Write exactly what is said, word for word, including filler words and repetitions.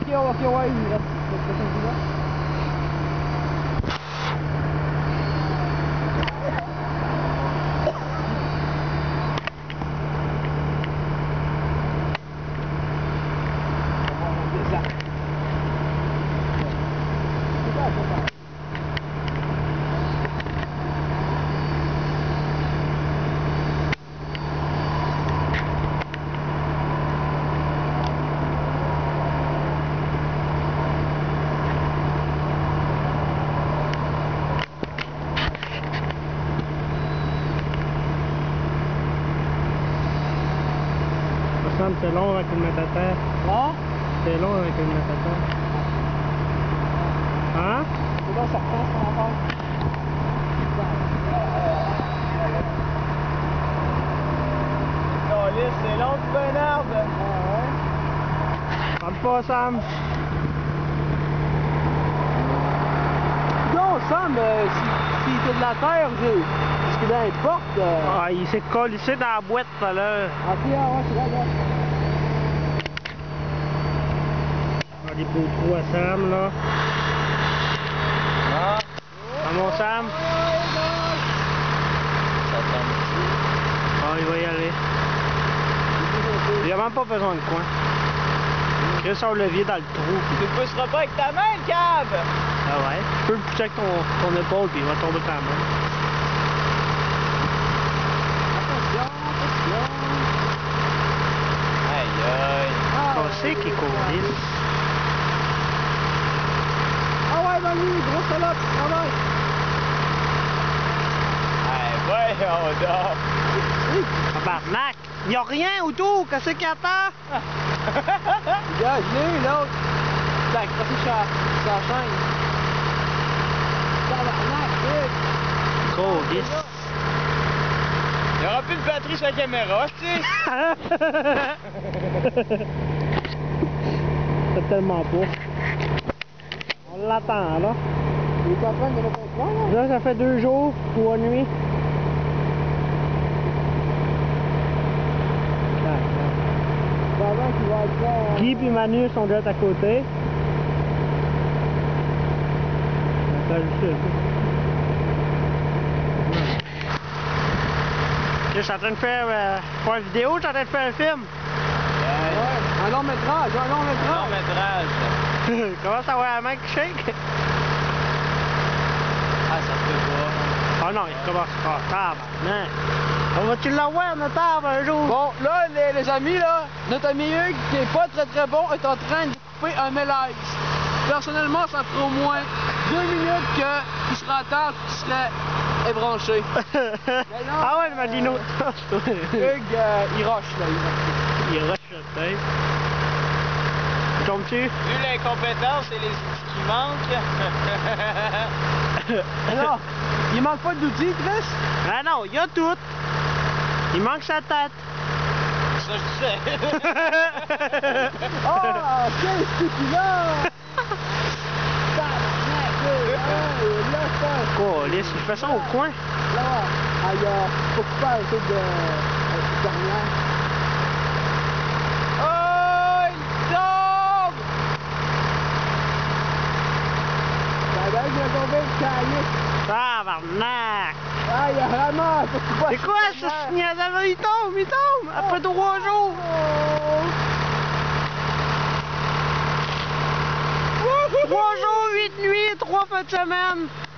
ok, ok, ouais, il reste là. C'est long avec une matata. Hein? C'est long avec une matata. Hein? C'est bon, ça reprend ce qu'on va faire. Oh, lisse, c'est long, tu fais un arbre. Ah ouais? Parle pas, Sam. Non, Sam, euh, si, si t'es de la terre, j'ai. Parce que dans les portes. Euh... Ah, il s'est collé dans la boîte tout à l'heure. Ah, puis, ah, ouais, c'est là, là. Des beaux trous à Sam, là. Ah. À mon Sam. Ça tombe ici. Ah, il va y aller. Il a même pas besoin de coin. Crée son levier dans le trou. Tu ne pousseras pas avec ta main, le cave! Ah ouais? Tu peux le pousser avec ton, ton épaule puis il va tomber ta main. Attention, attention. Aïe aïe. Ah, On sait qu'il court. Ah ouais, Manu, grosse salope, travaille. Hey, voyons donc. Tabarnak! Y'a rien autour, qu'est-ce qu'il attend? Regarde, je l'ai eu, l'autre. T'as accroché sur la chaîne. Tabarnak, vite. Gros lisse. Il n'y aura plus de batterie sur la caméra, tu sais. C'est tellement beau. On l'attend, là. Il est en train de le comprendre, là? Là, ça fait deux jours, trois nuits. Pendant qu'il va être là... Guy et Manu sont déjà à côté. Ça, je sais. Je suis en train de faire, euh, faire une vidéo, je suis en train de faire un film. Ouais, un long métrage, un long métrage. Long métrage. Comment ça va la main qui shake? Ah, ça se peut pas. Ah non, il commence pas tard maintenant. On va-tu l'avoir, notre arbre, un jour? Bon, là, les, les amis, là, notre ami Hugues, qui est pas très très bon, est en train de couper un mélaise. Personnellement, ça ferait au moins deux minutes qu'il serait à terre, qu'il serait ébranché. Ah ouais, il m'a dit une autre. Hugues, euh, il rush, là. Il rush. Il rush la tête. Tombes-tu? Vu l'incompétence et les outils qui manquent. Non, il manque pas d'outils, Chris? Ah non, il y a tout. Il manque sa tête. Ça, je sais. Oh, qu'est-ce qu'il a? Oh, laisse, il fait ça au coin. Là, ah, il a faut couper un peu de dernière. Oh, il tombe! La gueule, il a tombé le cahier. Tabarnak! Ah, il a vraiment... C'est quoi ce signal? Il tombe, il tombe! Après trois jours! Trois jours, huit nuits, trois fins de semaine!